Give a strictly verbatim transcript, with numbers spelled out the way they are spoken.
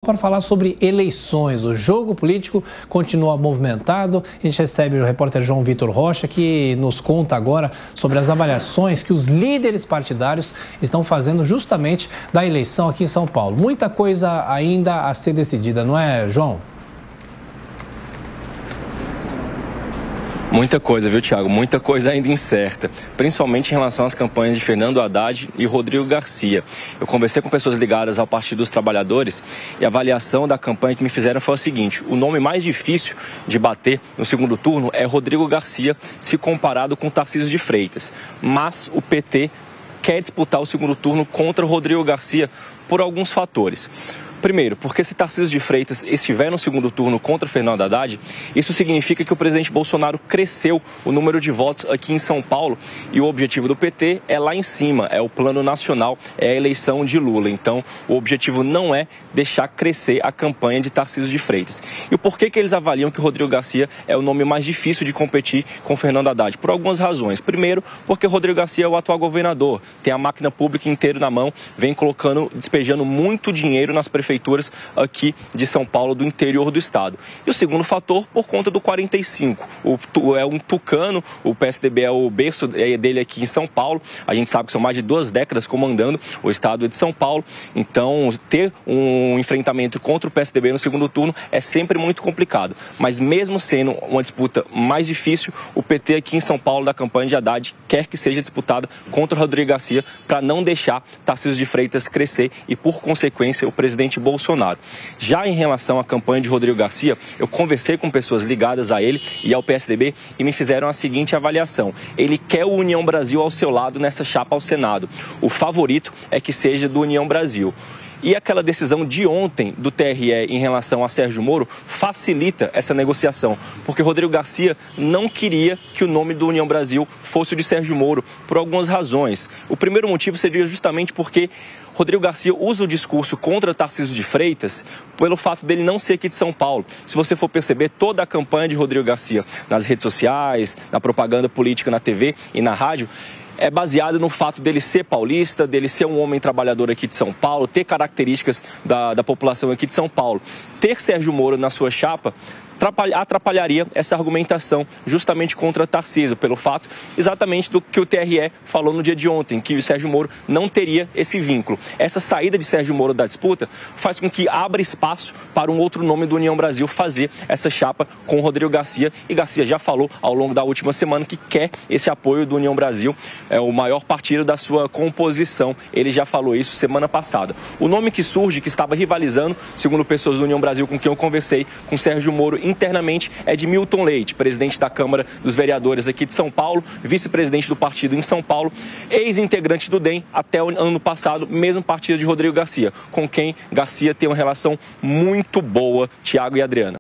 para falar sobre eleições. O jogo político continua movimentado. A gente recebe o repórter João Vitor Rocha, que nos conta agora sobre as avaliações que os líderes partidários estão fazendo justamente da eleição aqui em São Paulo. Muita coisa ainda a ser decidida, não é, João? Muita coisa, viu, Thiago? Muita coisa ainda incerta, principalmente em relação às campanhas de Fernando Haddad e Rodrigo Garcia. Eu conversei com pessoas ligadas ao Partido dos Trabalhadores e a avaliação da campanha que me fizeram foi o seguinte: o nome mais difícil de bater no segundo turno é Rodrigo Garcia, se comparado com Tarcísio de Freitas. Mas o P T quer disputar o segundo turno contra o Rodrigo Garcia por alguns fatores. Primeiro, porque se Tarcísio de Freitas estiver no segundo turno contra Fernando Haddad, isso significa que o presidente Bolsonaro cresceu o número de votos aqui em São Paulo e o objetivo do P T é lá em cima, é o plano nacional, é a eleição de Lula. Então, o objetivo não é deixar crescer a campanha de Tarcísio de Freitas. E o porquê que eles avaliam que o Rodrigo Garcia é o nome mais difícil de competir com Fernando Haddad? Por algumas razões. Primeiro, porque o Rodrigo Garcia é o atual governador, tem a máquina pública inteira na mão, vem colocando, despejando muito dinheiro nas prefeituras prefeituras aqui de São Paulo, do interior do estado. E o segundo fator, por conta do quarenta e cinco. O, é um tucano, o P S D B é o berço dele aqui em São Paulo. A gente sabe que são mais de duas décadas comandando o estado de São Paulo. Então, ter um enfrentamento contra o P S D B no segundo turno é sempre muito complicado. Mas mesmo sendo uma disputa mais difícil, o P T aqui em São Paulo, da campanha de Haddad, quer que seja disputada contra o Rodrigo Garcia para não deixar Tarcísio de Freitas crescer e, por consequência, o presidente Bolsonaro. Já em relação à campanha de Rodrigo Garcia, eu conversei com pessoas ligadas a ele e ao P S D B e me fizeram a seguinte avaliação: ele quer o União Brasil ao seu lado nessa chapa ao Senado. O favorito é que seja do União Brasil. E aquela decisão de ontem do T R E em relação a Sérgio Moro facilita essa negociação, porque Rodrigo Garcia não queria que o nome do União Brasil fosse o de Sérgio Moro, por algumas razões. O primeiro motivo seria justamente porque Rodrigo Garcia usa o discurso contra Tarcísio de Freitas pelo fato dele não ser aqui de São Paulo. Se você for perceber, toda a campanha de Rodrigo Garcia nas redes sociais, na propaganda política, na T V e na rádio, é baseado no fato dele ser paulista, dele ser um homem trabalhador aqui de São Paulo, ter características da, da população aqui de São Paulo. Ter Sérgio Moro na sua chapa atrapalharia essa argumentação justamente contra Tarcísio, pelo fato exatamente do que o T R E falou no dia de ontem, que o Sérgio Moro não teria esse vínculo. Essa saída de Sérgio Moro da disputa faz com que abra espaço para um outro nome do União Brasil fazer essa chapa com o Rodrigo Garcia, e Garcia já falou ao longo da última semana que quer esse apoio do União Brasil, é o maior partido da sua composição. Ele já falou isso semana passada. O nome que surge, que estava rivalizando, segundo pessoas do União Brasil com quem eu conversei, com Sérgio Moro internamente, é de Milton Leite, presidente da Câmara dos Vereadores aqui de São Paulo, vice-presidente do partido em São Paulo, ex-integrante do D E M até o ano passado, mesmo partido de Rodrigo Garcia, com quem Garcia tem uma relação muito boa. Tiago e Adriana.